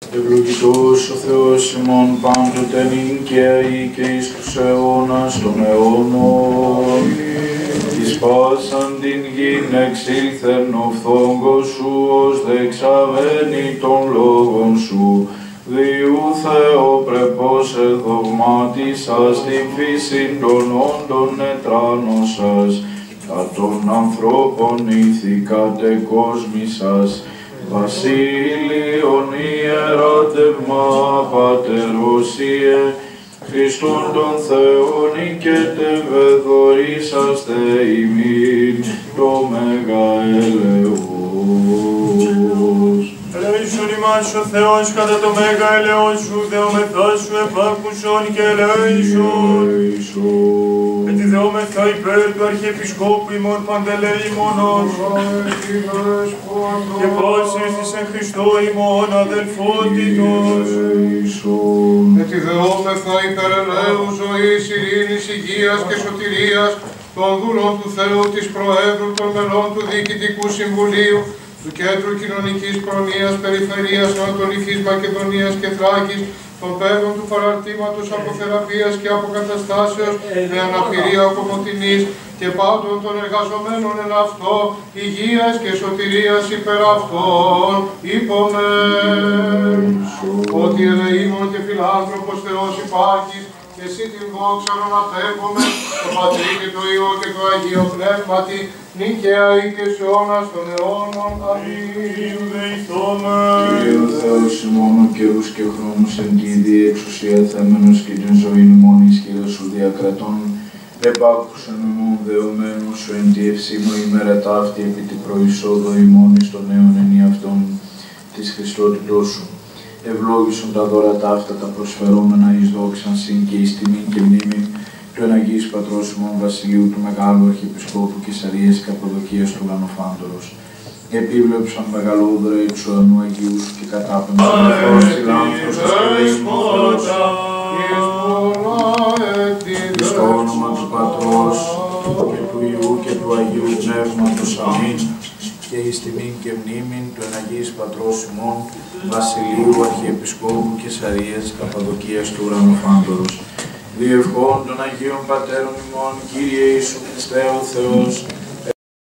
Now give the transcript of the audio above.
Ευλογητός ο Θεός ημών πάντοτε νυν και αεί και εις τους αιώνας των αιώνων. Εις πάσαν την γην εξήλθεν ο φθόγκος σου, ως δεξαβαίνει των λόγων σου. Διού Θεοπρεπώς εδογμάτισας την φύσιν των όντων ετράνωσας, τα των ανθρώπων ηθικάτε κόσμησας. Βασίλειον ιεράτευμα πατερόσιε, Χριστόν τον Θεόν νικέτε βεδωρήσαστε ημίν το μέγα ελεός. Ελέησον ημάς ο Θεός κατά το μέγα ελεός σου, δεόμεθά σου επάκουσον και ελέησον. Έτσι δεόμεθα υπέρ του Αρχιεπισκόπου ημών Παντελεήμονος και πάσης της εν Χριστώ ημών αδελφότητος. Έτσι δεόμεθα υπέρ ελέου ζωής, ειρήνης, υγείας και σωτηρίας των δούλων του Θεού, της Προέδρου, των μελών του Διοικητικού Συμβουλίου, του Κέντρου Κοινωνικής Προνοίας Περιφερείας Ανατολικής Μακεδονίας και Θράκης, των παιδών του παραρτήματος αποθεραπείας και αποκαταστάσεως με αναπηρία κομμωτινής και πάντων των εργαζομένων εν αυτό, υγείας και σωτηρίας υπερ αυτών, είπαμε ότι ελεήμων και φιλάνθρωπος Θεός υπάρχεις, και εσύ την δόξα αναπέμπουμε, το Πατρί και το Υιό και το Αγίο Πνεύματι, νυν και αεί και σε αιώνας των αιώνων. Αμήν. Κύριε ο Θεός ημών ο καιρούς και χρόνους εν τη ίδια εξουσία θέμενος και την ζωήν ημών ισχυρά σου διακρατών, επάκουσον ημών δεωμένου σου εν τη ευσήμω ημέρα ταύτη επί την προεισόδο ημών εις των νέων ενιαυτών της Χριστότητός σου. Ευλόγησον τα δώρα ταύτα τα προσφερόμενα εις δόξαν συν και εις τιμήν και μνήμη του εν Αγίης Πατρός ημών Βασιλείου του Μεγάλου Αρχιεπισκόπου Κεσαρίας Καππαδοκίας του Λανοφάντορος. Επίβλεψαν μεγαλόδωρα εξ ουρανού Αγίου σου και κατάπεμψαν νεφρός φιλάνθρωπος και σκευαίμος στο όνομα του Πατρός και του Υιού και του Αγίου Πνεύματος. Αμήν. Και εις τιμήν και μνήμην του εν Αγίης Πατρός ημών Βασιλείου Αρχιεπισκόπου Κεσαρίας Καππαδοκίας του Ουρανοφάντορος. Διευχών των Αγίων Πατέρων ημών, Κύριε Ιησού Χριστέ ο Θεός,